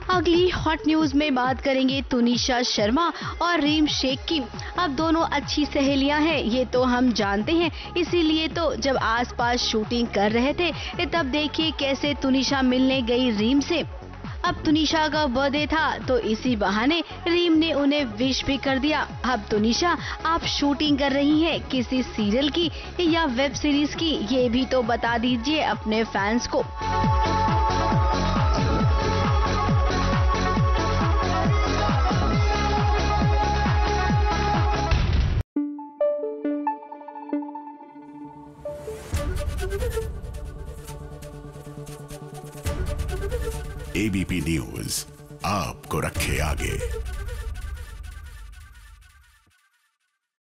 अगली hot news में बात करेंगे तुनिशा शर्मा और रीम शेख की। अब दोनों अच्छी सहेलियां हैं, ये तो हम जानते हैं। इसीलिए तो जब आसपास शूटिंग कर रहे थे तब देखिए कैसे तुनिशा मिलने गई रीम से। अब तुनिशा का बर्थडे था तो इसी बहाने रीम ने उन्हें विश भी कर दिया। अब तुनिशा, आप शूटिंग कर रही हैं किसी सीरियल की या वेब सीरीज की, ये भी तो बता दीजिए अपने फैंस को। एबीपी न्यूज आपको रखे आगे।